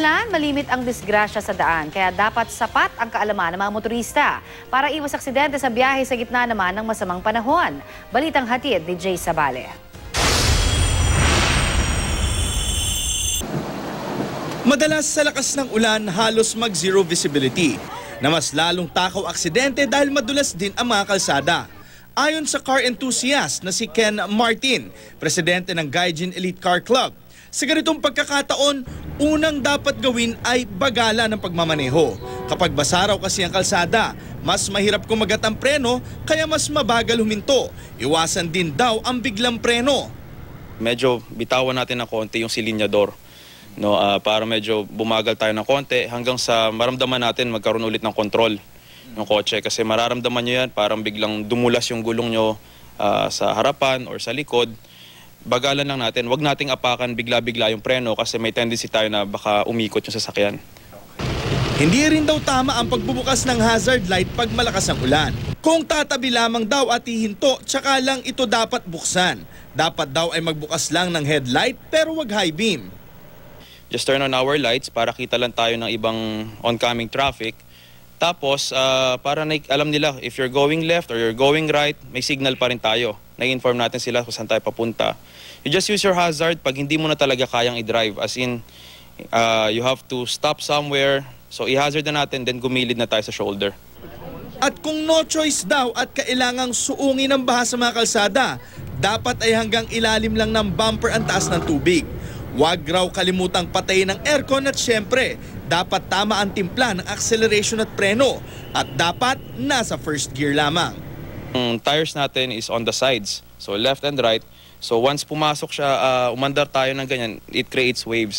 umulan, malimit ang disgrasya sa daan. Kaya dapat sapat ang kaalaman ng mga motorista para iwas aksidente sa biyahe sa gitna naman ng masamang panahon. Balitang hatid ni Jay Sabale. Madalas sa lakas ng ulan, halos mag-zero visibility na mas lalong takaw aksidente dahil madulas din ang mga kalsada. Ayon sa car enthusiast na si Ken Martin, presidente ng Gaijin Elite Car Club, sa ganitong pagkakataon, unang dapat gawin ay bagala ng pagmamaneho. Kapag basa raw kasi ang kalsada, mas mahirap kumagat ang preno kaya mas mabagal huminto. Iwasan din daw ang biglang preno. Medyo bitawan natin ng konti yung silinyador. No, para medyo bumagal tayo ng konti hanggang sa maramdaman natin magkaroon ulit ng kontrol ng kotse. Kasi mararamdaman nyo yan, parang biglang dumulas yung gulong nyo sa harapan or sa likod. Bagalan lang natin, wag nating apakan bigla-bigla yung preno kasi may tendency tayo na baka umikot yung sasakyan. Hindi rin daw tama ang pagbubukas ng hazard light pag malakas ang ulan. Kung tatabi lamang daw at hihinto, tsaka lang ito dapat buksan. Dapat daw ay magbukas lang ng headlight pero wag high beam. Just turn on our lights para kita lang tayo ng ibang oncoming traffic. Tapos, para alam nila, if you're going left or you're going right, may signal pa rin tayo. Na-inform natin sila kung saan tayo papunta. You just use your hazard pag hindi mo na talaga kayang i-drive. As in, you have to stop somewhere. So, i-hazard na natin, then gumilid na tayo sa shoulder. At kung no choice daw at kailangang suungin ang baha sa mga kalsada, dapat ay hanggang ilalim lang ng bumper ang taas ng tubig. Huwag raw kalimutang patayin ng aircon at syempre, dapat tama ang timpla ng acceleration at preno at dapat nasa first gear lamang. Tires natin is on the sides, so left and right. So once pumasok siya, umandar tayo ng ganyan, it creates waves.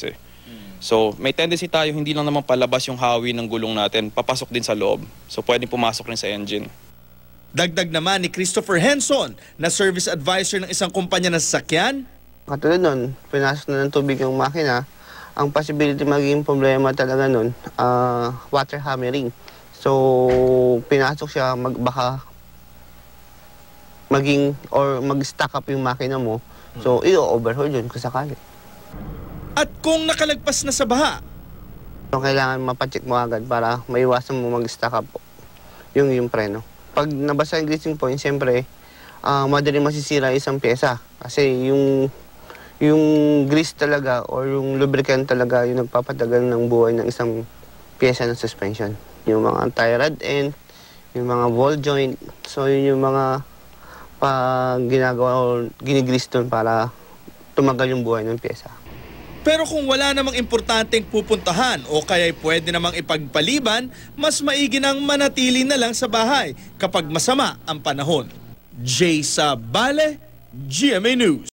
So may tendency tayo hindi lang naman palabas yung hawi ng gulong natin, papasok din sa loob. So pwedeng pumasok rin sa engine. Dagdag naman ni Christopher Henson na service advisor ng isang kumpanya ng sasakyan. Katulad nun, pinasok na ng tubig yung makina, ang possibility magiging problema talaga nun, water hammering. So pinasok siya, baka maging or mag-stack up yung makina mo, so i-overhaul yun kung sakali. At kung nakalagpas na sa baha, So, kailangan mapacheck mo agad para maiwasan mo mag-stack up yung preno. Pag nabasa yung greasing point, siyempre, madali masisira isang pyesa. Kasi yung grease talaga or yung lubricant talaga yung nagpapatagal ng buhay ng isang pyesa ng suspension. Yung mga tie rod end, yung mga ball joint, so yun yung mga ginagawa o ginigrease doon para tumagal yung buhay ng pyesa. pero kung wala namang importanteng pupuntahan o kaya'y pwede namang ipagpaliban, mas maigi nang manatili na lang sa bahay kapag masama ang panahon. Jay Sabale, GMA News.